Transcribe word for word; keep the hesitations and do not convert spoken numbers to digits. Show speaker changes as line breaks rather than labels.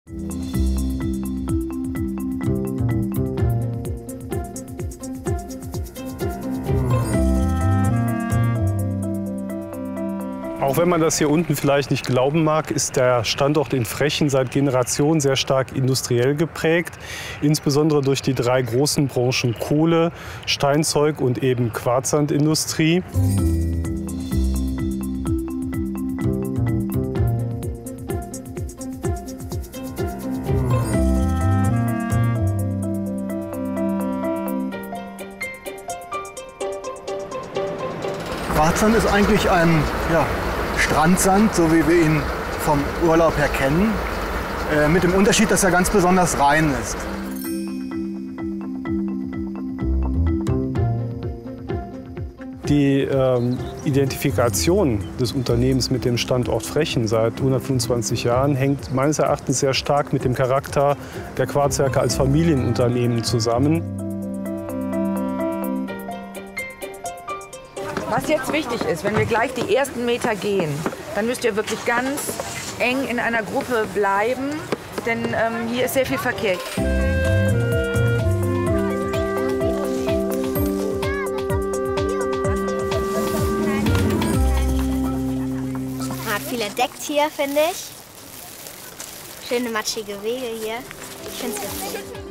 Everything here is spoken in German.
Auch wenn man das hier unten vielleicht nicht glauben mag, ist der Standort in Frechen seit Generationen sehr stark industriell geprägt. Insbesondere durch die drei großen Branchen Kohle, Steinzeug und eben Quarzsandindustrie.
Quarzsand ist eigentlich ein ja, Strandsand, so wie wir ihn vom Urlaub her kennen, äh, mit dem Unterschied, dass er ganz besonders rein ist.
Die ähm, Identifikation des Unternehmens mit dem Standort Frechen seit hundertfünfundzwanzig Jahren hängt meines Erachtens sehr stark mit dem Charakter der Quarzwerke als Familienunternehmen zusammen.
Was jetzt wichtig ist, wenn wir gleich die ersten Meter gehen, dann müsst ihr wirklich ganz eng in einer Gruppe bleiben, denn ähm, hier ist sehr viel Verkehr.
Man hat viel entdeckt hier, finde ich. Schöne matschige Wege hier. Ich finde es witzig.